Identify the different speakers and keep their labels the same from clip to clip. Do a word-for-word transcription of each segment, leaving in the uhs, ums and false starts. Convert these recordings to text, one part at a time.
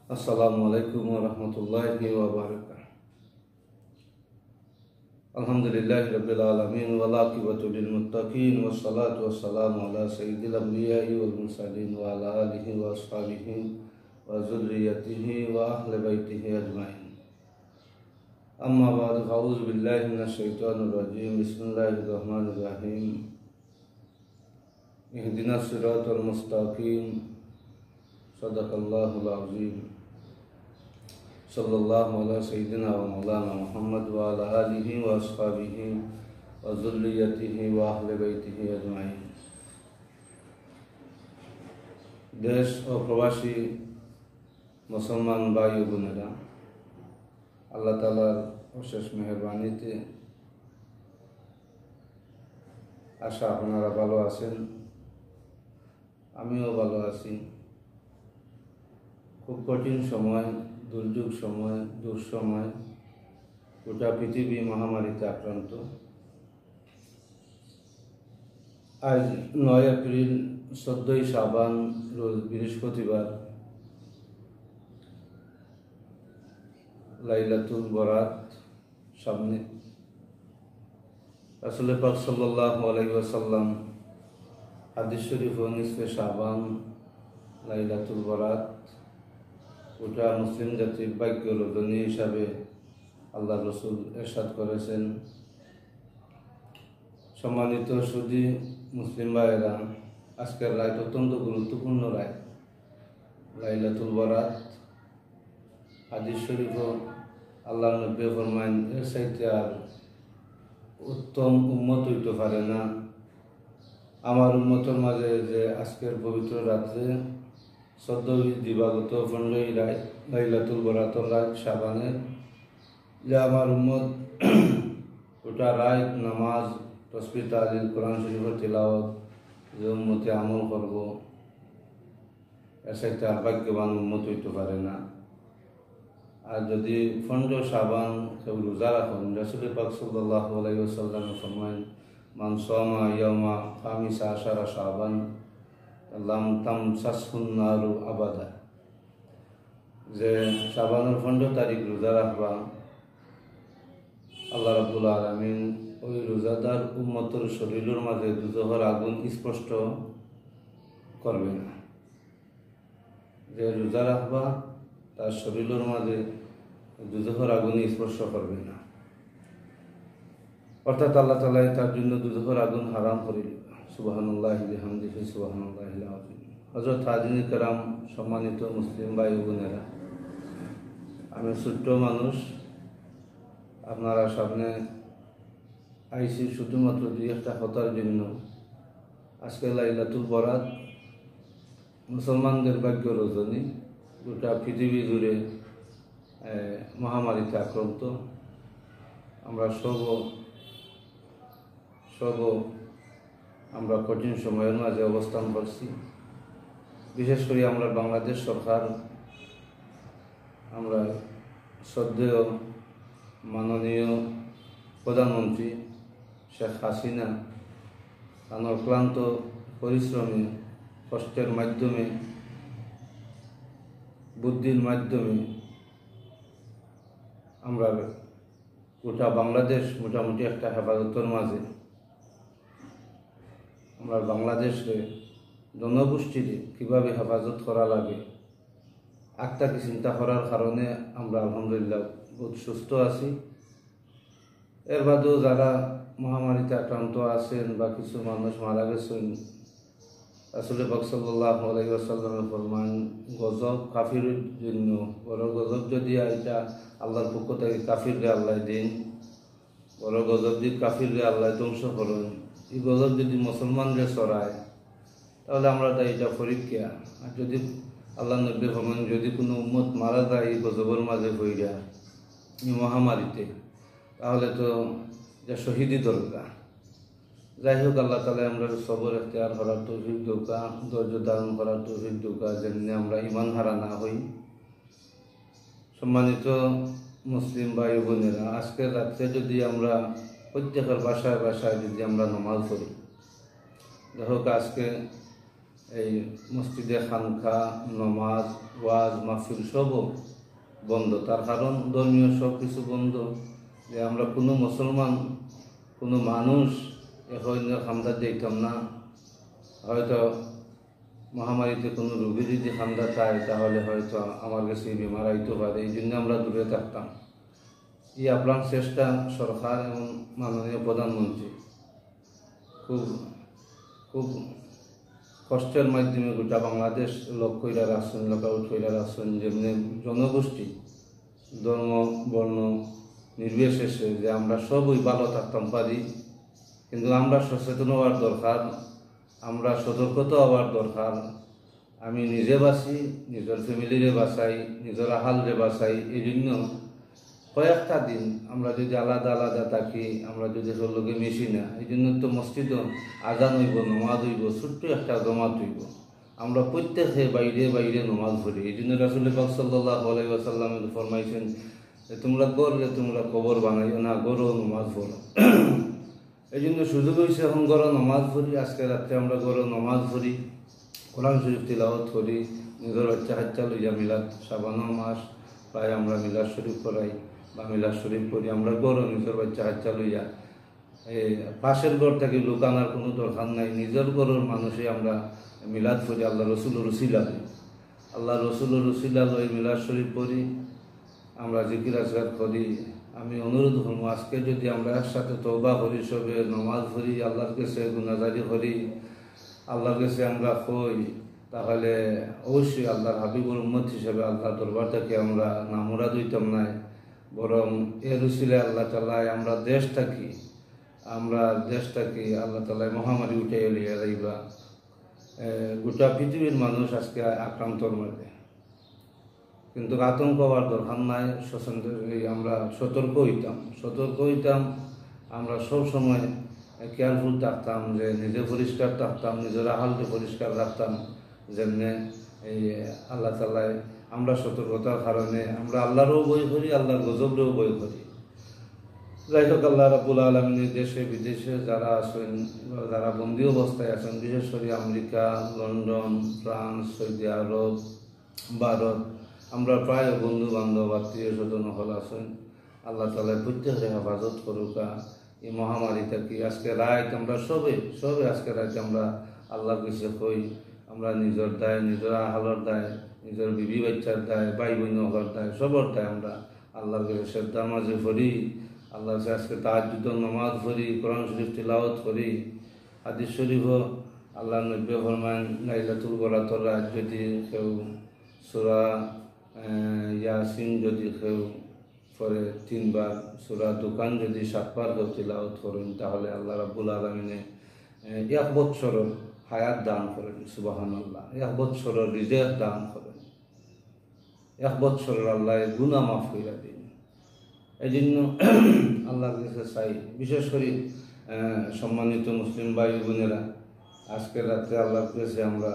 Speaker 1: আসসালামু আলাইকুম ওয়া রাহমাতুল্লাহি ওয়া বারাকাতুহু। আলহামদুলিল্লাহি রাব্বিল আলামিন ওয়াল আকিবাতু লিল মুত্তাকিন ওয়াস সালাতু ওয়াস সালামু আলা সাইয়্যিদিল আমবিয়া'i ওয়াল মুরসালিন ওয়া আলা আলিহি ওয়া আসহাবিহি ওয়া যুররিয়্যাতিহি ওয়া আহলি বাইতিহি আজমাইন। আম্মা বা'দু, ফাউযু বিল্লাহি মিনাশ শাইতানির রাজীম। বিসমিল্লাহির রাহমানির রাহিম। ইহদিনাস সিরাতাল মুস্তাকিম। সাদাকাল্লাহুল আযীম। সাল্লাল্লাহু আলা সাইয়্যিদিনা ওয়া মাওলানা মুহাম্মদ ওয়া আলা আলিহি ওয়া আসহাবিহি ওয়া যুররিয়্যাতিহি ওয়া আহলি বাইতিহি আজমাইন। দেশ ও প্রবাসী মুসলমান ভাই ও বোনেরা, আল্লাহ তাআলার অশেষ মেহেরবানিতে আশা আপনারা ভালো আছেন, আমিও ভালো আছি। খুব কঠিন সময়, দুর্যোগ সময়, দুঃসময়, গোটা পৃথিবী মহামারীতে আক্রান্ত। আজ নয় এপ্রিল, চোদ্দই শাবান, রোজ বৃহস্পতিবার, লাইলাতুল বরাত সামনে। রাসূল পাক সাল্লাল্লাহু আলাইহি ওয়াসাল্লাম হাদিস শরীফ ও নিসফে শাবান, লাইলাতুল বরাত গোটা মুসলিম জাতির ভাগ্য রজনী হিসাবে আল্লাহ রসুল ইরশাদ করেছেন। সম্মানিত সুধী মুসলিম ভাইয়েরা, আজকের রাত অত্যন্ত গুরুত্বপূর্ণ রাত, লাইলাতুল বরাত। হাদিস শরীফ আল্লাহ নবী ফরমাইন, এর চাইতে আর উত্তম উম্মত হইতে পারে না আমার উম্মতের মাঝে যে আজকের পবিত্র রাত্রে চোদ্দই দিবাগত পনেরোই রাত লাইলাতুল বরাতর রাত শাবানের, যে আমার উম্মত গোটা রাত নামাজ, তাসবিহ, তাহলিল, কোরআন শরীফের তিলাওয়াত যে উম্মতে আমল করব, এর সাথে আর ভাগ্যবান উম্মত হইতে পারে না। আর যদি পনেরো শাবান কেউ রোজা রাখেন, রাসূল পাক সাল্লাল্লাহু আলাইহি ওয়াসাল্লাম ফরমায়েন, মান সামা ইয়াওমা খামিসা আশারা শাবান লাম তামসাসহুন নারু আবাদা। যে শাবানের পনেরো তারিখ রোজা রাখবা, আল্লাহ রাব্বুল আলামিন ওই রোজাদার উম্মতের শরীরের মাঝে দুজহর আগুন স্পষ্ট করবে না। যে রোজা রাখবা তার শরীরের মাঝে দুজহর আগুন স্পর্শ করবে না, অর্থাৎ আল্লাহ তাআলা তার জন্য দুজহর আগুন হারাম করে দিবে। সুবহানাল্লাহি ওয়া বিহামদিহি, সুবহানাল্লাহিল আযীম। হযরত হাজির کرام, সম্মানিত মুসলিম ভাই ও বোনেরা, আমি ছোট্ট মানুষ, আপনারা সামনে আইসি শুধুমাত্র দুই একটা কথার জন্য। আজকে লাইলাতুল বরাত মুসলমানদের ভাগ্য রজনী, গোটা পৃথিবী জুড়ে মহামারীতে আক্রান্ত। আমরা সব সব আমরা কঠিন সময়ের মাঝে অবস্থান করছি। বিশেষ করে আমরা বাংলাদেশ সরকার, আমরা শ্রদ্ধেয় মাননীয় প্রধানমন্ত্রী শেখ হাসিনা তার অক্লান্ত পরিশ্রমে, কষ্টের মাধ্যমে, বুদ্ধির মাধ্যমে আমরা গোটা বাংলাদেশ মোটামুটি একটা হেফাজতের মাঝে, আমরা বাংলাদেশে জনগোষ্ঠীকে কীভাবে হেফাজত করা লাগে আত্মাকে চিন্তা করার কারণে আমরা আলহামদুলিল্লাহ বহুত সুস্থ আছি। এর বাদেও যারা মহামারীতে আক্রান্ত আছেন বা কিছু মানুষ মারা গেছেন, রাসূল পাক সাল্লাল্লাহু আলাইহি ওয়াসাল্লামের ফরমান, গজব কাফিরের জন্য, বড় গজব যদি এটা আল্লাহর পক্ষ থেকে কাফিরকে আল্লাহ দিন, বড় গজব যদি কাফিরকে আল্লাহ ধ্বংস করেন, এই গজব যদি মুসলমানদের ছড়ায় তাহলে আমরা তাই এটা পরীক্ষা। আর যদি আল্লাহ নবী ফরমান, যদি কোনো উম্মত মারা যায় এই গজবের মাঝে হইয়া এই মহামারীতে, তাহলে তো এটা শহীদি দরকার। যাই হোক, আল্লাহ তাআলা আমরা সবর এখতিয়ার করার তৌফিক দৌকা, ধৈর্য ধারণ করার তৌফিক দৌকা, যেন আমরা ইমান হারা না হই। সম্মানিত মুসলিম ভাই বোনেরা, আজকের রাত্রে যদি আমরা প্রত্যেকের বাসায় বাসায় যদি আমরা নামাজ পড়ি, দেখো আজকে এই মসজিদে খানকা, নমাজ, ওয়াজ, মাহফিল সবও বন্ধ। তার কারণ ধর্মীয় সব কিছু বন্ধ। যে আমরা কোনো মুসলমান, কোনো মানুষ এখন খামদা দেখতাম না। হয়তো মহামারীতে কোনো রোগী যদি খামদা চায় তাহলে হয়তো আমার কাছে বেমার আইতে পারে, এই জন্য আমরা দূরে থাকতাম। এই আপ্রাণ চেষ্টা সরকার এবং মাননীয় প্রধানমন্ত্রী খুব খুব কষ্টের মাধ্যমে গোটা বাংলাদেশ লোক কইরা রাখছেন, লোকাউট কইরা রাখছেন, যেমনি জনগোষ্ঠী ধর্ম বর্ণ নির্বিশেষে যে আমরা সবই ভালো থাকতাম পারি। কিন্তু আমরা সচেতন হওয়ার দরকার, আমরা সতর্কতা হওয়ার দরকার। আমি নিজে বাঁচি, নিজের ফ্যামিলিরে বাঁচাই, নিজের আহালরে বাঁচাই। এই জন্য কয়েকটা দিন আমরা যদি আলাদা আলাদা থাকি, আমরা যদি লোকে মিশি না, এই জন্য তো মসজিদ আজান হইব, নমাজ হইব, ছোট্ট একটা জমাত হইব। আমরা প্রত্যেকে বাইরে বাইরে নমাজ পড়ি। এই জন্য রাসূল পাক সাল্লাল্লাহু আলাইহি ওয়াসাল্লাম ফরমাইছেন তোমরা গড়লে তোমরা কবর বানাইও না, গড় নমাজ পড়ো। এই জন্য সুযোগ হয়েছে এখন গড় নমাজ পড়ি। আজকে রাত্রে আমরা গড় নমাজ পড়ি, কোরআন শরীফ তিলাওয়াত করি, নিজের বাচ্চা কাচ্চা লইয়া মিলাদ সাবানো মাস প্রায় আমরা মিলাদ শরীফ করাই বা মিলাদ শরীফ করি। আমরা গড় নিজের বাচ্চা কাচ্চা লইয়া, এই পাশের ঘর থেকে লোক আনার কোনো দরকার নাই, নিজের ঘরের মানুষে আমরা মিলাদ করি। আল্লাহ রসুলের রসিলা লই, আল্লাহ রসুলের রসিলা লই মিলাদ শরীফ পড়ি, আমরা জিকির আজকার করি। আমি অনুরোধ করবো আজকে যদি আমরা একসাথে তওবা করি, সবে নমাজ পড়ি, আল্লাহর কাছে গুনাহগারি করি, আল্লাহর কাছে আমরা কই, তাহলে অবশ্যই আল্লাহর হাবিবুর উম্মত হিসেবে আল্লাহ দরবার থেকে আমরা নামুরাদ হইতাম নাই, বরং এর উসিলায় আল্লাহ তাআলা আমরা দেশ থাকি, আমরা দেশ থাকি আল্লাহ তাআলা মহামারী উঠে এলিয়া যাইবা। গোটা পৃথিবীর মানুষ আজকে আক্রান্তর মধ্যে, কিন্তু আতঙ্ক হওয়ার দরকার নাই। আমরা সতর্ক হইতাম, সতর্ক হইতাম আমরা সব সময় কেয়ারফুল থাকতাম, যে নিজে পরিষ্কার থাকতাম, নিজের আহালকে পরিষ্কার রাখতাম। যেমনি এই আল্লাহ তাআলায় আমরা সতর্কতার কারণে আমরা আল্লাহরও বই করি, আল্লাহর গজবরেও বই করি। যাই হোক, আল্লাহ রাব্বুল আলামিনের দেশে বিদেশে যারা আছেন, যারা বন্দী অবস্থায় আছেন, বিশেষ করে America, London, France, Saudi Arab, Bharat, আমরা প্রায় বন্ধু বান্ধব আত্মীয় স্বজন হল আছেন। আল্লাহ তাআলা প্রত্যেকের হেফাজত করুকা এই মহামারী থেকে। আজকে রাত আমরা সবে সবে আজকে রাত আমরা আল্লাহর কাছে কই, আমরা নিজের দায়, নিজের আহালর দায়, নিজের বিবি বাচ্চার দায়, ভাই বোনের দায়, সবর দায় আমরা আল্লাহর কাছে শ্রদ্ধা মাঝে পড়ি। আল্লাহর কাছে আজকে তাহাজ্জুদের নামাজ পড়ি, কোরআন শরীফ তিলাওয়াত করি। হাদিস শরীফও আল্লাহ নবী ফরমান লাইলাতুল বরাতের রাত যদি কেউ সূরা ইয়াসিন যদি কেউ পরে তিনবার, সূরা দোকান যদি সাতবার কেউ তিলাওয়াত করেন, তাহলে আল্লাহ রাব্বুল আলামিনে এক বৎসরের হায়াত দান করেন। সুবহানাল্লাহ, এক বৎসরের রিজিক দান করেন, এক বৎসরের আল্লাহ গুনাহ মাফ কইরা দেন। এই জন্য আল্লাহর কাছে চাই, বিশেষ করে সম্মানিত মুসলিম ভাই বোনেরা, আজকের রাত্রে আল্লাহর কাছে আমরা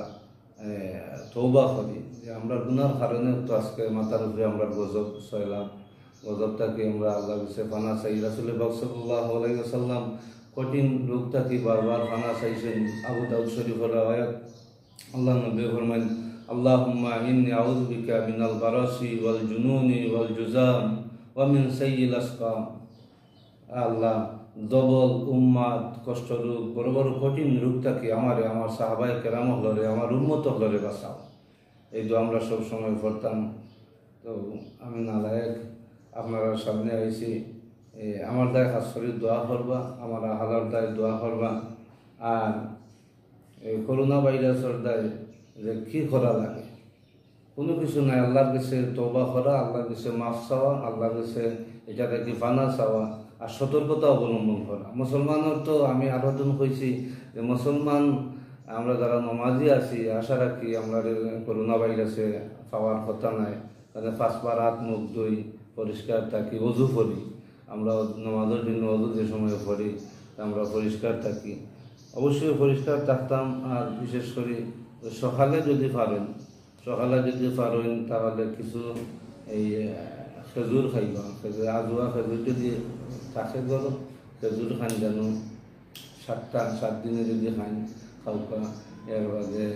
Speaker 1: তওবা করি যে আমরা গুনার কারণে তো আজকে মাথার উপরে আমরা গজব সইলাম, গজবটাকে আমরা আল্লাহর কাছে ফানা চাই। রাসূল পাক সাল্লাল্লাহু আলাইহি ওয়াসাল্লাম কঠিন রোগটাকে বারবার ফানা চাইছেন। আবু দাউদ শরীফের রাওয়ায়াত, আল্লাহ নবী ফরমান আল্লাহুম্মা ইন্নী আউযু বিকা মিনাল বারাসি ওয়াল জুনুনি ওয়াল জুজাম ওয়া মিন সাইয়্যিল আসকাম। আল্লাহ দবল উম্মাদ, কষ্ট রোগ, বড় বড় কঠিন রোগটাকে আমারে, আমার সাহাবায়ে কেরাম হলরে, আমার উম্মত হলরে বাঁচাও। এই দোয়া আমরা সব সময় পড়তাম। তো আমি নালায়েক আপনারা সামনে আইছি, আমার দায় খাস করে দোয়া করবা, আমার আহালার দায় দোয়া করবা। আর এই করোনা ভাইরাসের দায় যে কী করা লাগে, কোনো কিছু নাই, আল্লাহর কাছে তওবা করা, আল্লাহর কাছে মাফ চাওয়া, আল্লাহর কাছে এটা থেকে ফানা চাওয়া, আর সতর্কতা অবলম্বন করা। মুসলমানের তো আমি আবেদন করেছি যে মুসলমান আমরা যারা নমাজি আছি, আশা রাখি আমরা করোনা ভাইরাসে পাওয়ার কথা নাই। তাহলে পাঁচবার হাত মুখ ধুই, পরিষ্কার থাকি, অজু করি। আমরা নমাজের জন্য অজু যে সময় করি আমরা পরিষ্কার থাকি, অবশ্যই পরিষ্কার থাকতাম। আর বিশেষ করে সকালে যদি পারেন, সকালে যদি পারেন তাহলে কিছু এই খেজুর খাইবা, খেজুর আজুয়া খেজুর যদি থাকে গরো, খেজুর খান যেন সাতটা সাত দিনে যদি খান খাওয়া। এর বাদে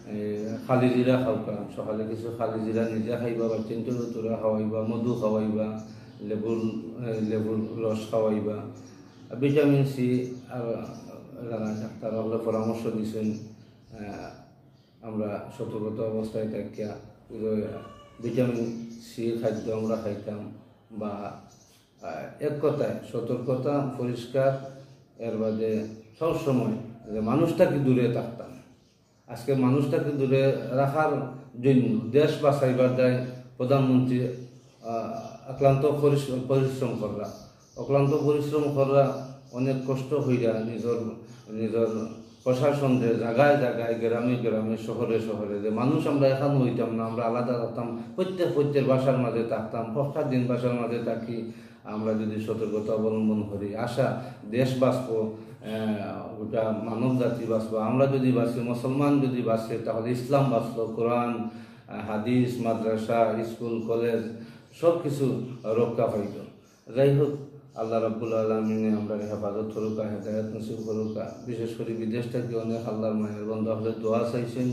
Speaker 1: খালি জিরা খাওকা, সকালে কিছু খালি জিরা নিজে খাইবা, বা চিন্তুর তোরা খাওয়াইবা, মধু খাওয়াইবা, লেবুর লেবুর রস খাওয়াইবা। ভিটামিন সি আর ডাক্তার হলে পরামর্শ দিয়েছেন আমরা সতর্কতা অবস্থায় থাকিয়া ভিটামিন সি খাদ্য আমরা খাইতাম, বা এক কথায় সতর্কতা, পরিষ্কার, এর বাদে সবসময় যে মানুষটাকে দূরে থাকতাম। আজকে মানুষটাকে দূরে রাখার জন্য দেশ বাঁচাইবার দায় প্রধানমন্ত্রী অক্লান্ত পরিশ্রম করা, অক্লান্ত পরিশ্রম করা, অনেক কষ্ট হইয়া নিজের নিজের প্রশাসনদের জায়গায় জায়গায়, গ্রামে গ্রামে, শহরে শহরে, যে মানুষ আমরা এখানে হইতাম না, আমরা আলাদা থাকতাম, প্রত্যেক প্রত্যেক বাসার মাঝে থাকতাম, প্রত্যেক দিন বাসার মাঝে থাকি। আমরা যদি সতর্কতা অবলম্বন করি, আশা দেশ বাঁচব, গোটা মানব জাতি বাঁচব। আমরা যদি বাঁচি, মুসলমান যদি বাঁচে, তাহলে ইসলাম বাঁচল, কোরআন, হাদিস, মাদ্রাসা, স্কুল, কলেজ সব কিছু রক্ষা হইল। যাই হোক, আল্লাহ রাব্বুল আলামিনে আমরা হেফাজত করুকা, হেদায়ত নসিব করুকা। বিশেষ করে বিদেশ থেকে অনেক আল্লাহর মায়ের বন্ধু হলে দোয়া চাইছেন।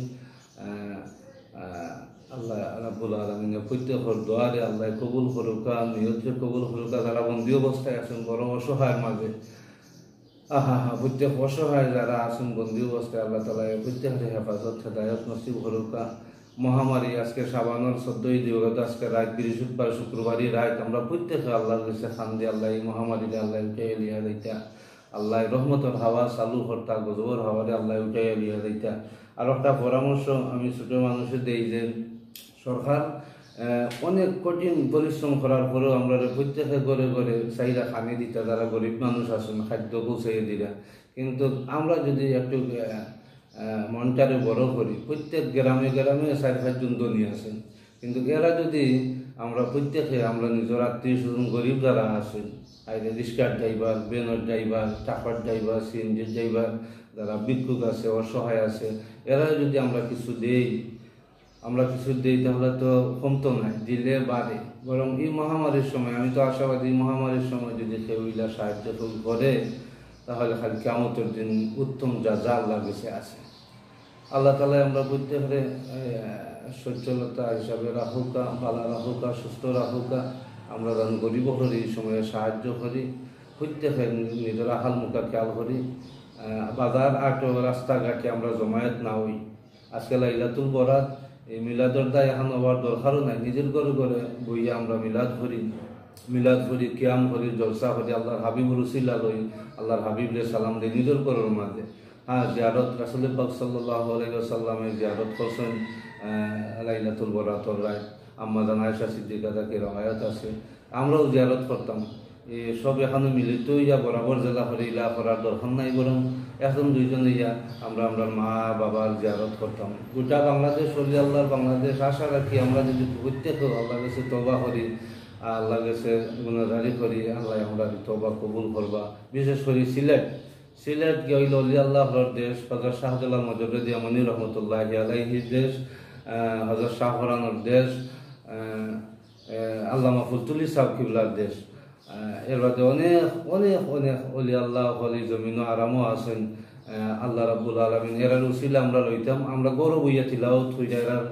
Speaker 1: আল্লাহ রাব্বুল আলামিনে প্রত্যেকের দোয়ারে আল্লাহ কবুল করুকা, নিয়তকে কবুল করুকা। যারা বন্দী অবস্থায় আছেন, বড় অসহায়ের মাঝে, আহা হা প্রত্যেক অসহায় যারা আছেন বন্দী অবস্থায়, আল্লাহ তাআলা প্রত্যেকের হেফাজত, হেদায়ত নসিব করুকা। মহামারী আজকে সাবানোর চোদ্দই দিবগত, আজকে রাত বৃহস্পতিবার, শুক্রবারই রাত, আমরা প্রত্যেকে আল্লাহর কাছে খান্দি, আল্লাহ এই মহামারীরে আল্লাহ উঠাইয়া লিয়া দিতা, আল্লাহ রহমতের হাওয়া চালু করতা, গজবর হাওয়ারে আল্লাহ উঠাইয়া লিয়া দিতা। আর একটা পরামর্শ আমি ছোট মানুষের দেই যে সরকার অনেক কঠিন পরিশ্রম করার পরেও আমরা প্রত্যেকে ঘরে ঘরে চাহিদা খানি দিতা, যারা গরিব মানুষ আছেন খাদ্য পৌঁছাইয়ে দিরা। কিন্তু আমরা যদি একটু মনটারে বড় করি, প্রত্যেক গ্রামে গ্রামে চার পাঁচজন ধনী আছেন, কিন্তু এরা যদি আমরা প্রত্যেকে আমরা নিজের আত্মীয় স্বজন গরিব যারা আছেন, আইরে রিক্সার ড্রাইভার, বেনের ড্রাইভার, টাকার ড্রাইভার, সিএনজির ড্রাইভার, যারা ভিক্ষুক আছে, অসহায় আছে, এরা যদি আমরা কিছু দেই, আমরা কিছু দিই, তাহলে তো কমতো নাই, দিলে বাড়ে। বরং এই মহামারীর সময় আমি তো আশাবাদী, মহামারীর সময় যদি কেউ ইলা সাহায্য করে, তাহলে খালি কিয়ামতের দিন উত্তম যা যা আল্লাহর কাছে আছে। আল্লাহ তাআলা আমরা প্রত্যেকের সচ্ছলতা হিসাবে রাহুকা, ভালো রাহুকা, সুস্থ রাহুকা। আমরা যেন গরিব করি, এই সময়ে সাহায্য করি, প্রত্যেকে নিজের আহাল মুখা খেয়াল করি। বাজার আটো রাস্তাঘাটে আমরা জমায়েত না হই। আজকে লাইলাতুল বরাত, এই মিলাদর দায় এখন হওয়ার দরকারও নাই। নিজের ঘরে ঘরে বইয়া আমরা মিলাদ করি, মিলাদ করি, কিয়াম করি, জলসা করি, আল্লাহর হাবিবুর উসিলা লই, আল্লাহর হাবিবরে সালাম দিই নিজের ঘরের মাঝে। হ্যাঁ, জিয়ারত রাসূল পাক সাল্লাল্লাহু আলাইহি ওয়াসাল্লামের জিয়ারত করছেন লাইলাতুল বরাতর রাত। আম্মা জান আয়েশা সিদ্দিকা থেকে রওয়ায়াত আছে, আমরাও জিয়ারত করতাম। এই সব এখানে মিলিত ইয়া বরাবর জেলা করে ইলা করার দরকার নাই, বরং এখন দুইজন ইয়া আমরা আমরা মা বাবার জিয়ারত করতাম। গোটা বাংলাদেশ হলি আল্লাহর বাংলাদেশ। আশা রাখি আমরা যদি প্রত্যেকে আল্লাহর কাছে তওবা করি, আল্লাহর কাছে গুনাহগারি করি, আল্লাহ আমরা তওবা কবুল করবা। বিশেষ করে সিলেট, সিলেট গিয়ে অলি আল্লাহর দেশ, হযরত শাহজালাল মজরুদ্দি আমানী রহমতুল্লাহি আলাইহির দেশ, হযরত শাহরানোর দেশ, আল্লামা ফুলতুলি সাহেব কিবলার দেশ। এর বাদে অনেক অনেক অনেক অলি আল্লাহ অলি জমিনও আরামও আছেন। আল্লাহ রাব্বুল আলামিন এরার উসিলা আমরা লইতাম, আমরা গৌরব হইয়া তিলাওয়াত হইয়া এরার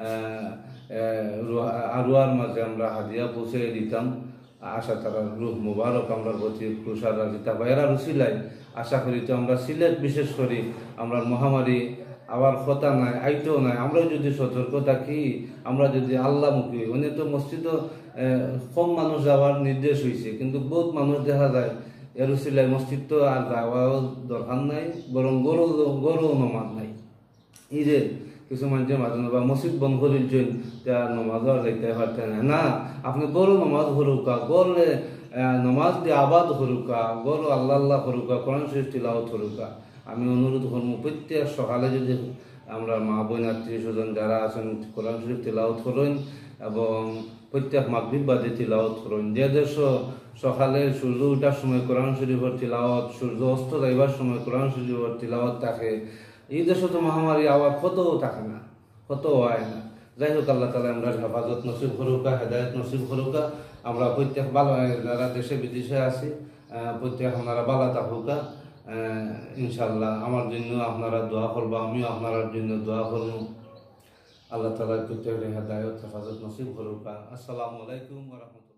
Speaker 1: আরোয়ার মাঝে আমরা হাদিয়া পৌঁছে দিতাম। আশা তারার রুহ মুবারক আমরা প্রতি খুশার দিতাম। এরার উসিলায় আশা করি তো আমরা সিলেট বিশেষ করি আমরা মহামারী আবার কথা নাই, আইতেও নাই। আমরা যদি সতর্ক থাকি, আমরা যদি আল্লাহমুখী, উনি তো মসজিদ কম মানুষ যাওয়ার নির্দেশ হয়েছে, কিন্তু বহুত মানুষ দেখা যায় এর উসিলায় মসজিদ তো আর যাওয়াও দরকার নাই, বরং গরু গরু নমাজ নাই। এই যে কিছু মানুষের মাঝে বা মসজিদ বন্ধ করেছেন, তার নমাজও আর যাইতে পারতেন না। আপনি গরু নমাজ হরুকা, গরলে নমাজ দিয়ে আবাদ হরুকা, গরু আল্লাহ আল্লাহ হরুকা, কোরআন শরীফ তিলাওয়াত হরুকা। আমি অনুরোধ করব প্রত্যেক সকালে যদি আমরা মা বোন আত্মীয় স্বজন যারা আছেন কোরআন শরীফ তিলাওয়াত করেন, এবং প্রত্যেক মাগরিব বাদে তিলাওয়াত করেন। যে দেশ সকালে সূর্য ওঠার সময় কোরআন শরীফের তিলাওয়াত, সূর্য অস্ত যাইবার সময় কোরআন শরীফের তিলাওয়াত থাকে। এই দেশে তো মহামারী আবার কতও থাকে না, কতও হয় না। যাই হোক, আল্লাহ তাআলা আমরা হেফাজত নসিব করুকা, হেদায়েত নসিব করুকা। আমরা প্রত্যেক ভালো যারা দেশে বিদেশে আছি, প্রত্যেক আমরা বালা থাকুকা। ইনশাল্লাহ আমার জন্য আপনারা দোয়া করবা, আমিও আপনার জন্য দোয়া করব। আল্লাহ তাআলা প্রত্যেকের হেদায়েত হেফাজত নসিব করুক। আসসালামু আলাইকুম ওয়া রাহমাতুল্লাহ।